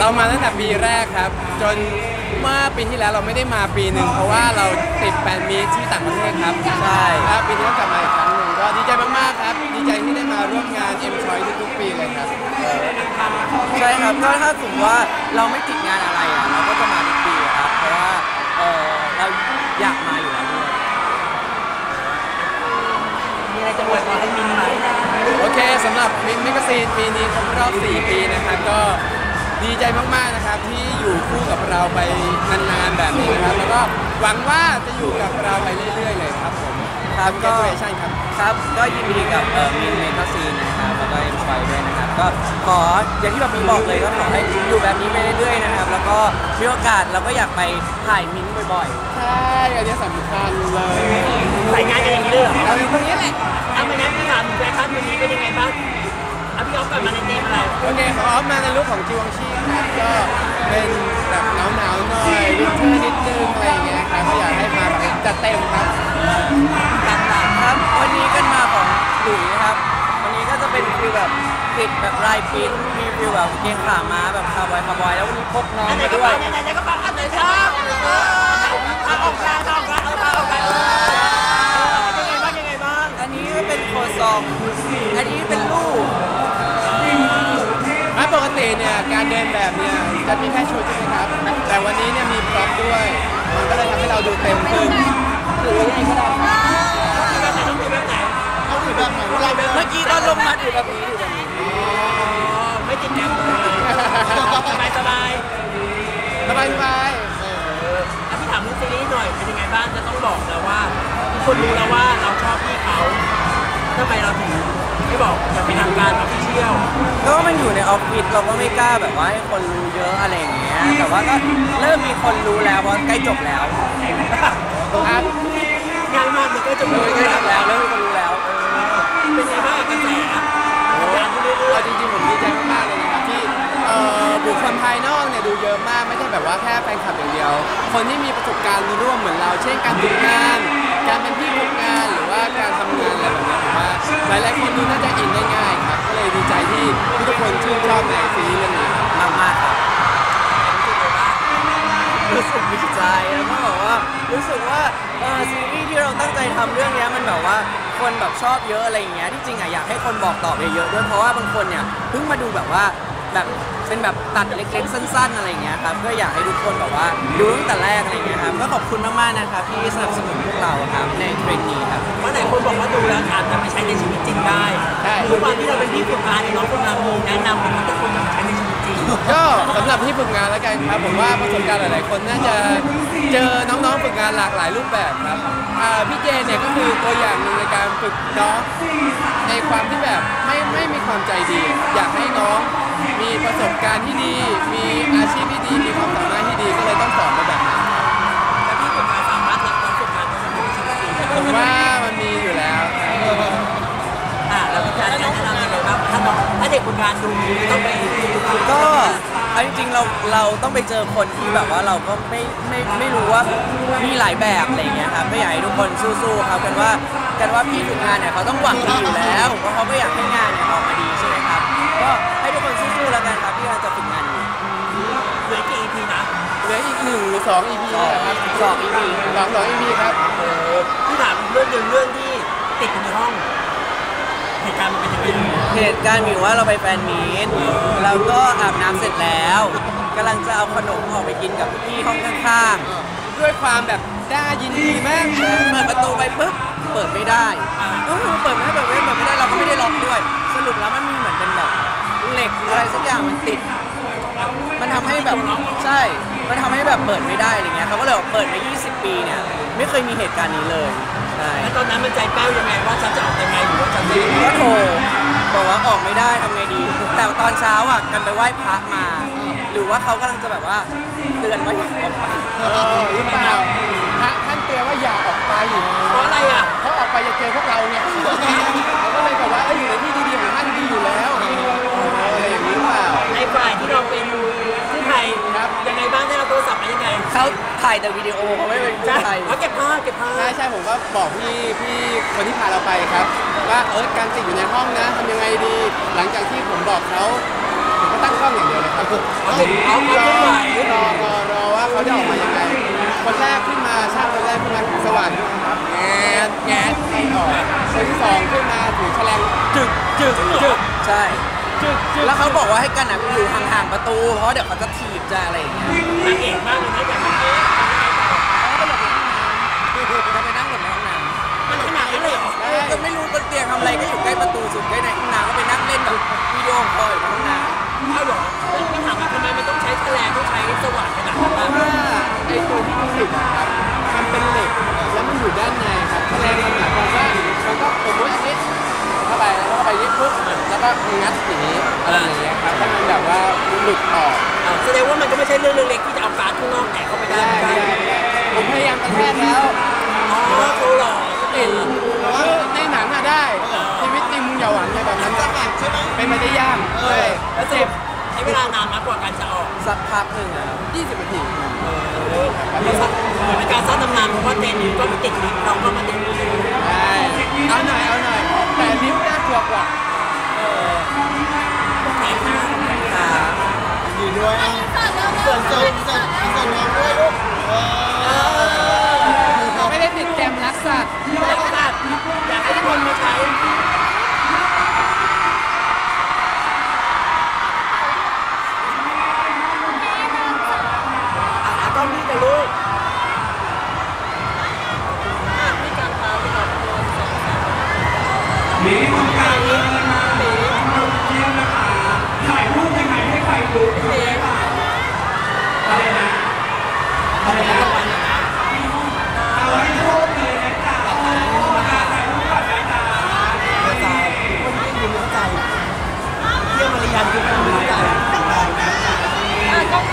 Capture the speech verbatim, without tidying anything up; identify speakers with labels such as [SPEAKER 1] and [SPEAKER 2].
[SPEAKER 1] เรามาตั้งแต่ปีแรกครับจนเมื่อปีที่แล้วเราไม่ได้มาปีหนึ่งเพราะว่าเราติดแฟนมีตที่ต่างประเทศครับใช่ครับปีนี้ก็กลับมาอีกครั้งหนึ่งก็ดีใจมากๆครับดีใจที่ได้มาร่วมงาน M Choice ทุกๆปีเลยครับ
[SPEAKER 2] ใช่ครับก็ถ้าสมมติว่าเราไม่ติดงานอะไรอ่ะเราก็จะมาทุกปีครับเพราะว่าเออเราอยากมาอยู่แล้วด้วย
[SPEAKER 3] มีอะไรจะอวยพรให้มินไหม
[SPEAKER 1] โอเคสำหรับมินแมกซีนปีนี้ครบรอบสี่ปีนะครับก็ดีใจมากๆนะครับที่อยู่คู่กับเราไปนานๆแบบนี้นะครับแล้วก็หวังว่าจะอยู่กับเราไปเรื่อยๆเลยครับผม
[SPEAKER 2] ครับก็
[SPEAKER 1] ใช่ครับ
[SPEAKER 2] ครับก็ยินดีกับเอ่อมินเมกซีนนะครับแล้วก็เอ็มชอยด้วยนะครับก็ขออย่างที่แบบมีบอกเลยก็ขอให้อยู่แบบนี้ไปเรื่อยๆนะครับแล้วก็มีโอกาสเราก็อยากไปถ่ายมินบ่อย
[SPEAKER 1] ๆใช่อันนี้สำคัญเลย
[SPEAKER 3] ใส่งานกันอย่างนี้เลยเหรอ
[SPEAKER 1] เราอยู่ตรงนี้แหละ
[SPEAKER 3] เอาไปงั้นพี่ถามแฟชั่นวันนี้เป็นยังไงบ้างเอาพี่ออฟกลับมาในเกมอะไร
[SPEAKER 1] โอเคขอออฟมาในลุคของจีวองชีครับก็เป็นแบบหนาวๆหน่อยวินเทอร์นิดนึงอะไรอย่างเงี้ยครับก็อยากให้มาแบบจัดเต็มครับ
[SPEAKER 2] ต่างๆครับวันนี้กันมาของหลุยนะครับวันนี้ก็จะเป็นฟิลแบบปิดแบบลายปิ้นมีฟิลแบบเกงขาม้าแบบคาร์บอยคาร์บอยแล้ววันนี้พกน้องมาด้วย
[SPEAKER 3] อันไหนก็ปังอันไหนชอบทางออกกลางทางออกกลางทางออกกลางยังไงบ้างยังไงบ้าง
[SPEAKER 2] อันนี้ก็เป็นโคซองอันนี้เป็นลูก
[SPEAKER 1] ปกติเนี่ยการเดินแบบเนี่ยจะมีแค่ชุดใช่ไหมครับแต่วันนี้เนี่ยมีพร็อพด้วยมันก็เลยทำให้เราดูเต็มขึ้น
[SPEAKER 3] ถือยังไงก็ได้ครับต้องถือแบบไหนต้องถือแบบไหนต้องถือแบบไหน
[SPEAKER 2] เมื่อกี้ตอนลงมาถือแบบนี้ถือแบบนี้
[SPEAKER 3] ไม่ติดแกมเลยสบายสบาย
[SPEAKER 1] สบายสบาย
[SPEAKER 3] พี่ถามเรื่องซีรีส์หน่อยเป็นยังไงบ้างจะต้องบอกแล้วว่าทุกคนรู้แล้วว่าเราชอบพี่เขาทำไมเราถึงไม่บอกจะเป็นทางการออฟฟิเชียล
[SPEAKER 2] ก็มันอยู่ในออฟฟิศเราก็ไม่กล้าแบบว่าให้คนรู้เยอะอะไรอย่างเงี้ยแต่ว่าก็เริ่มมีคนรู้แล้วเพราะใกล้จบแล้ว
[SPEAKER 1] ครับ
[SPEAKER 3] งานมากมันก็จะ
[SPEAKER 2] ใกล้จบแล้วเริ่มมีคนรู้แล้ว
[SPEAKER 3] เป็นไงบ้างกระแสงานที่เรื่อย
[SPEAKER 1] ๆจริงๆผมดีใจมากๆเลยนะครับที่บุคคลภายนอกเนี่ยดูเยอะมากไม่ใช่แบบว่าแค่แฟนคลับอย่างเดียวคนที่มีประสบการณ์ร่วมเหมือนเราเช่นการฝึกงานการเป็นพี่ฝึกงานหรือว่าการทำงานอะไรแบบนี้ผมว่าหลายๆคนดูน่าจะอินได้ง่ายครับก็เลยดีใจที่ทุกคนชื่นชอบในซีรีส์เรื่องนี้
[SPEAKER 2] มากมากครับรู้สึกดีใจแล้วก็บอกว่ารู้สึกว่าซีรีส์ที่เราตั้งใจทำเรื่องนี้มันแบบว่าคนแบบชอบเยอะอะไรอย่างเงี้ยที่จริงอ่ะอยากให้คนบอกต่อเยอะๆด้วยเพราะว่าบางคนเนี่ยเพิ่งมาดูแบบว่าแบบเป็นแบบตัดเล็กๆสั้นๆอะไรอย่างเงี้ยครับก็อยากให้ทุกคนแบบว่าดูตั้งแต่แรกอะไรอย่างเงี้ยครับก็ขอบคุณมากๆนะครับที่สนับสนุนพวกเราครับในเทรนนี้ครับ
[SPEAKER 3] เพราะไหนคนบอกว่าดูแล้วอาจจะไปใช้ในชีวิตจริงได้ทุกวันที่เราเป็นพี่ฝึกงานน้องฝึกงานมีแนะนำให้ทุกคนใช้ในชีวิตจริง
[SPEAKER 1] ก็สำหรับพี่ฝึกงานแล้วกันครับผมว่าประสบการณ์หลายๆคนน่าจะเจอน้องๆฝึกงานหลากหลายรูปแบบครับพี่เจเนี่ยก็คือตัวอย่างหนึ่งในการฝึกน้องในความที่แบบไม่ไม่มีความใจดีอยากให้น้องมีประสบการณ์ที่ดีมีอาชีพที่ดีมีความสามารถที่ดีก็เลยต้องสอนมาแบบนั้น
[SPEAKER 3] แต่พี่ฝึกงานสามารถรับน้องฝึกงานต้องเป็นชีวิตจริง
[SPEAKER 1] ผมว่ามันมีอยู่แล้ว
[SPEAKER 3] อ่าแล้วพี่การแนะนำยังไงบ้างถ้าน้องถ้าเด็กฝึกงานดูต้องไป
[SPEAKER 2] ก็จริงๆเราเราต้องไปเจอคนที่แบบว่าเราก็ไม่ไม่ไม่รู้ว่ามีหลายแบบอะไรเงี้ยครับก็อยากให้ทุกคนสู้ๆครับกันว่ากันว่าพี่ฝึกงานเนี่ยเขาต้องหวังดีอยู่แล้วเพราะเขาก็อยากให้งานเนี่ยออกมาดีใช่ไหมครับก็ให้ทุกคนสู้ๆแล้วกันครับที่เราจะฝึกงานอยู่
[SPEAKER 3] เหลือกี่ อี พี นะ
[SPEAKER 1] เหลืออีกหนึ่งหรือสอง อี พี ครับ
[SPEAKER 2] สอง อี พี
[SPEAKER 1] สองสอง อี พี ครับ
[SPEAKER 3] พี่ถามเรื่องหนึ่งเรื่องที่ติดอยู่ในห้องเหตุการณ์มันเป็นยังไง
[SPEAKER 2] เหตุการณ์มีว่าเราไปแฟนมีตเราก็อาบน้ำเสร็จแล้วกำลังจะเอาขนมออกไปกินกับพี่ห้องข้าง
[SPEAKER 1] ๆด้วยความแบบได้ยินดีมาก
[SPEAKER 2] เปิดประตูไปปุ๊บเปิดไม่ได้เออเปิดไม่ได้เปิดไม่ได้เปิดไม่ได้เราก็ไม่ได้ล็อกด้วยสรุปแล้วมันมีเหมือนเป็นแบบเหล็กอะไรสักอย่างมันติดมันทำให้แบบใช่มันทำให้แบบเปิดไม่ได้อะไรเงี้ยเขาก็เลยบอกเปิดมายี่สิบปีเนี่ยไม่เคยมีเหตุการณ์นี้เลยใช่
[SPEAKER 3] แล้วตอนนั้นมันใจแป้วยังไงว่าฉันจะออกยังไงหรือว่าฉันจะ
[SPEAKER 2] ก็โทรบอกว่าออกไม่ได้ทำไงดีแต่ตอนเช้าอ่ะกันไปไหว้พระมาหรือว่าเขากำลังจะแบบว่าเตือนว่าอย่าออกไป
[SPEAKER 1] เออหรือเปล่าพระท่านเตือนว่าอย่าออกไป
[SPEAKER 3] เพราะอะไรอ่ะ
[SPEAKER 1] เขาออกไปจะเจอพวกเราเนี่ยเขาก็เลยบอกว่าอยู่ในที่ดีๆของท่านดีอยู่แล้วอะไรอย่างนี้หรือเปล่า
[SPEAKER 3] ในฝ่ายที่เราเป็นผู้ไทยครับยังไงบ้างได้เราโทรศัพท์มายังไง
[SPEAKER 2] เขาถ่ายแต่วิดีโอเขาไม่เป็นผู้ไทย
[SPEAKER 3] เขาเก็บภาพเก็บภาพ
[SPEAKER 1] ใช่ใช่ผมก็บอกพี่พี่คนที่พาเราไปครับว่าเออการติดอยู่ในห้องนะทำยังไงดีหลังจากที่ผมบอกเขาผมก็ตั้งข้อล้องอย่างเดียวเลยครับ
[SPEAKER 3] เอาเอาเอาขึ้นไหว
[SPEAKER 1] รอรอรอว่าเขาจะออกมายังไงคนแรกขึ้นมาช่างคนแรกขึ้นมาถึงสว่างครับแงนแงนให้ออกคนที่สองขึ้นมาถือแฉลงจึกจึกจึก
[SPEAKER 2] ใช่
[SPEAKER 1] จึกจึก
[SPEAKER 2] แล้วเขาบอกว่าให้กันอ่ะอยู่ห่างๆประตูเพราะเดี๋ยวเขาจะถีบจะอะไรอย่างเงี้ย
[SPEAKER 3] นางเอกมากเลยนะอย่างนี้
[SPEAKER 2] จะไปนั่งหลบในห้องน้ำ
[SPEAKER 3] มันขนาดนั้นเลยเหรอ
[SPEAKER 2] ก็ไม่รู้บนเตียงทำอะไรก็อยู่ใกล้ประตูสุดใกล้ในห้องน้ำก็ไปนั่งเล่นแบบวิดีโอคอลอยู่ในห้องน้ำ
[SPEAKER 3] เอาเหรอพี่ถามว่าทำไมมันต้องใช้แฉลงต้องใช้สว่านขนาดนั้น
[SPEAKER 1] เพราะ
[SPEAKER 3] บ้าง
[SPEAKER 1] ว่าไอ้ตัวที่มันติดอะครับมันเป็นเหล็กแล้วมันอยู่ด้านในครับแฉลงมันหมายความว่ามันก็สมมติอันนี้เข้าไปแล้วเข้าไปยึดปุ๊บแล้วก็งัดอย่างนี้อะไรอย่างเงี้ยครับให้มันแบบว่าหลุดออก
[SPEAKER 3] แสดงว่ามันก็ไม่ใช่เรื่องเล็กๆที่จะเอาการ์ดข้างนอกแตะเข้าไปได้
[SPEAKER 1] ได้
[SPEAKER 3] เหมือน
[SPEAKER 1] ได้
[SPEAKER 3] กัน
[SPEAKER 1] ได้ผมพยายามกระแทกแล้ว
[SPEAKER 3] อ๋อโชว์หล่อ
[SPEAKER 1] ติดแต่ว่าในหนังอะได้ชีวิตจริงมึงอย่าหวังเลยแบบนั้นจะใช่ไหมเป็นไปได้ยากใช่แล้วเจ็บ
[SPEAKER 3] ใช้เวลานานมากกว่าการจะออก
[SPEAKER 2] สักพักหนึ่งอะครับ
[SPEAKER 1] ยี่สิบนาที
[SPEAKER 3] เหมือนเป็นการสร้างตำนานเพราะว่าเจนนี่ก็ไม่ติดลิฟต์เราก็มาติดลิฟต์
[SPEAKER 1] ใช่เอาหน่อยเอาหน่อยแต่ลิฟต์น่ากลัวกว่า
[SPEAKER 3] แข่งขัน
[SPEAKER 2] อ่า
[SPEAKER 4] อยู่ด้วยอ่ะส่วนส่วนส่วนส่วนน้องด้วยลูกเออ
[SPEAKER 1] ไม่ได้ติดแกมรักสัตว์
[SPEAKER 3] แต่ก็แบบอยากให้ทุกคนมาใช้อาต้องนี่จะลูกนี่การพาไปออกตัวสองสามมีของการนี้มีถ่ายรูปยังไงให้ใครดูอะไรนะอะไรนะเอาให้โทษเลยนะจ๊ะถ่ายรูปก่อนนะจ๊ะเข้าใจคนที่อยู่ไม่เข้าใจเที่ยวมาริยันคือไม่เข้าใจ
[SPEAKER 5] อ่ะกล้อง